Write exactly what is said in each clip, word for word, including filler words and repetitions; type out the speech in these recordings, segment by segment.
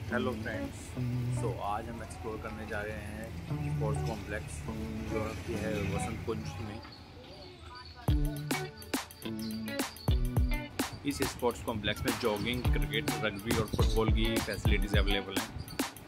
Hello friends. सो आज हम explore करने जा रहे हैं स्पोर्ट्स कॉम्प्लेक्स जो कि है वसंत कुंज में। इस स्पोर्ट्स कॉम्प्लेक्स में जॉगिंग, क्रिकेट, रग्बी और फुटबॉल की फैसिलिटीज़ अवेलेबल हैं।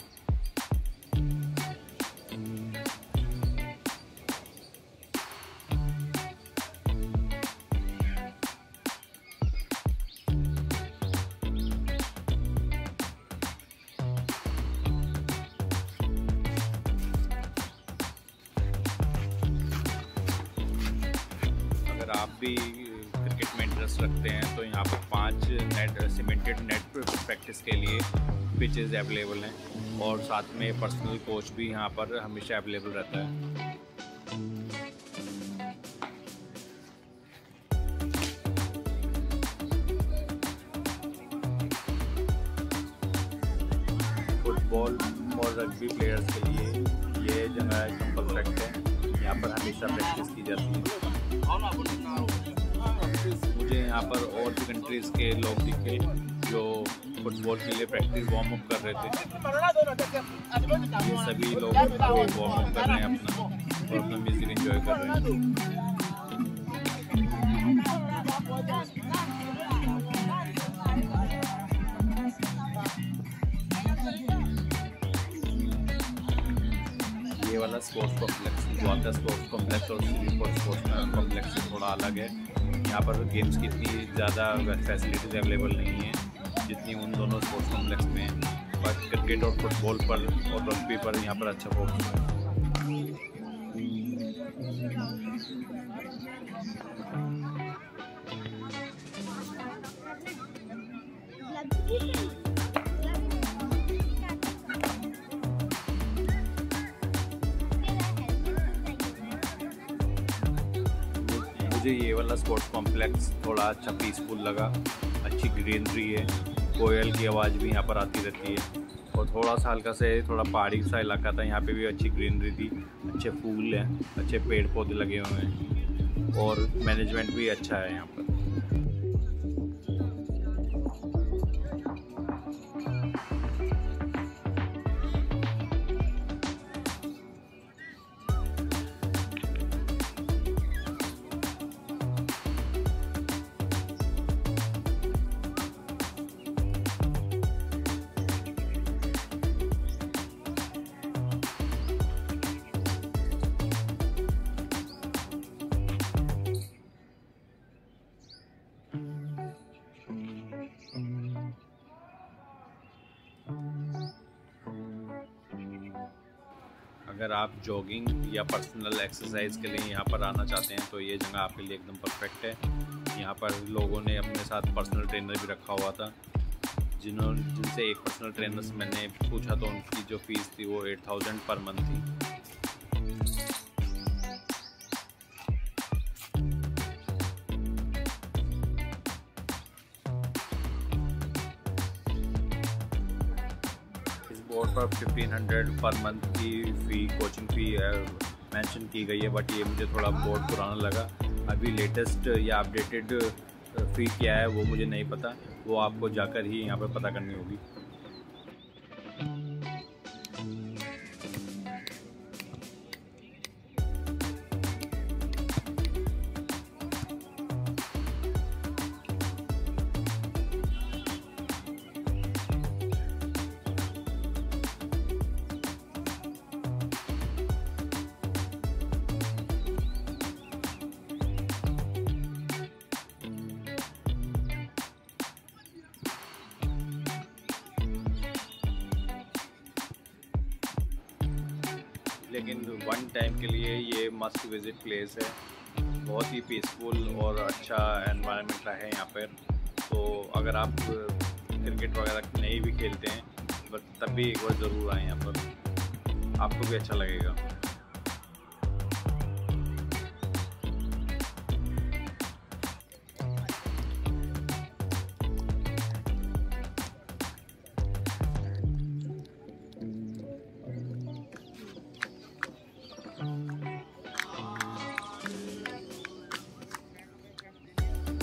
अगर आप भी क्रिकेट में इंटरेस्ट रखते हैं तो यहाँ पर पांच नेट सीमेंटेड नेट प्रैक्टिस के लिए पिचेस अवेलेबल हैं और साथ में पर्सनल कोच भी यहाँ पर हमेशा अवेलेबल रहता है। फुटबॉल और रग्बी प्लेयर्स के लिए ये जगह एकदम परफेक्ट है। यहाँ पर हमेशा प्रैक्टिस की जाती है। मुझे यहाँ पर और भी कंट्रीज़ के लोग दिखे जो फुटबॉल के लिए प्रैक्टिस वार्म अप कर रहे थे। ये सभी लोग वार्म अप कर रहे हैं अपना और अपना म्यूजिक एंजॉय कर रहे हैं। ये वाला sports complex Dwarka sports complex और श्रीपुर स्पोर्ट्स कॉम्प्लेक्स से थोड़ा अलग है। यहाँ पर गेम्स की इतनी ज़्यादा फैसिलिटीज़ अवेलेबल नहीं है जितनी उन दोनों स्पोर्ट्स कॉम्प्लेक्स में है। बट क्रिकेट और फुटबॉल पर और रग्बी पर यहाँ पर अच्छा फोकस है। मुझे ये वाला स्पोर्ट्स कॉम्प्लेक्स थोड़ा अच्छा पीसफुल लगा। अच्छी ग्रीनरी है, कोयल की आवाज़ भी यहाँ पर आती रहती है और थोड़ा सा हल्का से थोड़ा पहाड़ी सा इलाका था। यहाँ पे भी अच्छी ग्रीनरी थी, अच्छे फूल हैं, अच्छे पेड़ पौधे लगे हुए हैं और मैनेजमेंट भी अच्छा है यहाँ पर। अगर आप जॉगिंग या पर्सनल एक्सरसाइज के लिए यहाँ पर आना चाहते हैं तो ये जगह आपके लिए एकदम परफेक्ट है। यहाँ पर लोगों ने अपने साथ पर्सनल ट्रेनर भी रखा हुआ था, जिन्होंने जिनसे एक पर्सनल ट्रेनर से मैंने पूछा तो उनकी जो फीस थी वो एट थाउजेंड पर मंथ थी। बोर्ड पर फिफ्टीन हंड्रेड पर मंथ की फ़ी कोचिंग फ़ी मेंशन की गई है, बट ये मुझे थोड़ा बहुत पुराना लगा। अभी लेटेस्ट या अपडेटेड फ़ी क्या है वो मुझे नहीं पता, वो आपको जाकर ही यहाँ पर पता करनी होगी। लेकिन वन टाइम के लिए ये मस्ट विज़िट प्लेस है। बहुत ही पीसफुल और अच्छा एनवायरनमेंट है यहाँ पर। तो अगर आप क्रिकेट वगैरह नहीं भी खेलते हैं बट तब भी एक बार ज़रूर आएँ यहाँ पर, आपको भी अच्छा लगेगा।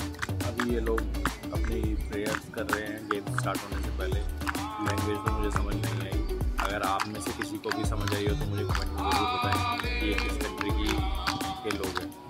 अभी ये लोग अपनी प्रेयर्स कर रहे हैं गेम स्टार्ट होने से पहले। लैंग्वेज तो मुझे समझ भी समझ आई हो तो मुझे कमेंट में ज़रूर बताएं कि ये किस कंट्री की के लोग हैं।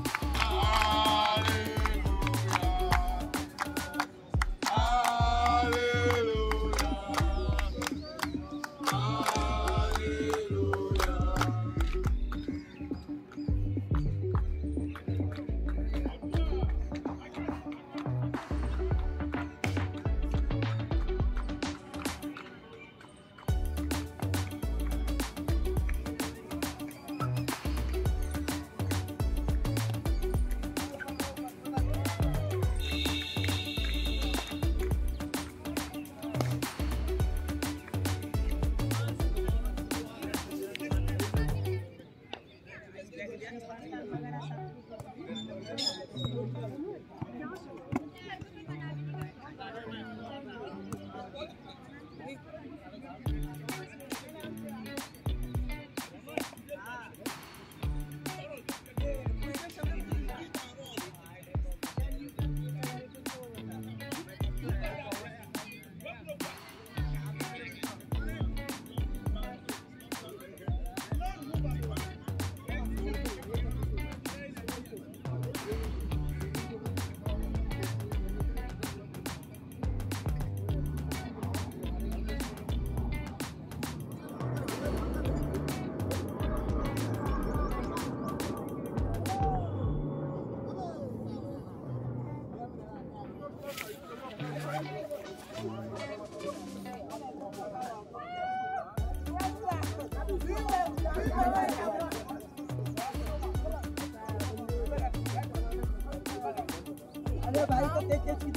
अरे भाई तो देख के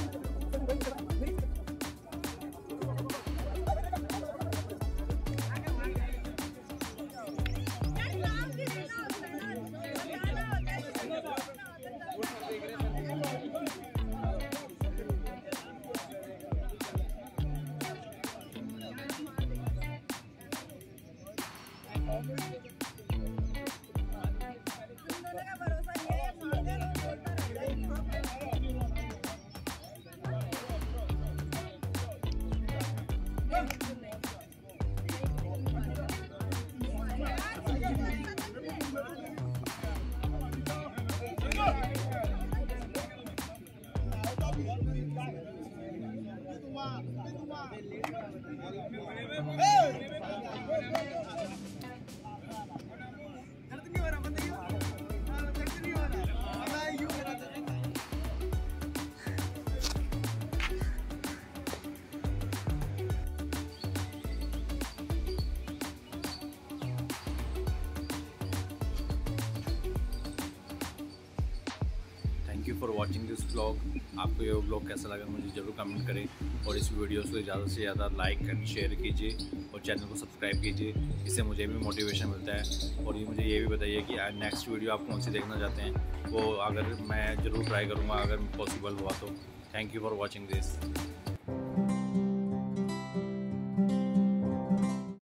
thank you for watching this vlog. आपको ये व्लॉग कैसा लगा मुझे ज़रूर कमेंट करें और इस वीडियो को ज़्यादा से ज़्यादा लाइक एंड शेयर कीजिए और चैनल को सब्सक्राइब कीजिए। इससे मुझे भी मोटिवेशन मिलता है। और ये मुझे ये भी बताइए कि नेक्स्ट वीडियो आप कौन सी देखना चाहते हैं, वो अगर मैं ज़रूर ट्राई करूँगा अगर पॉसिबल हुआ तो। Thank you for watching this.